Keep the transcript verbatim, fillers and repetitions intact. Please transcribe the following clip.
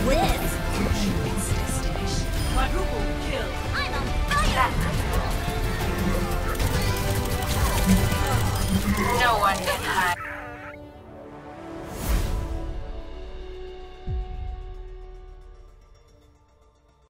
this. Quadruple kill. I'm on fire. No one can hide.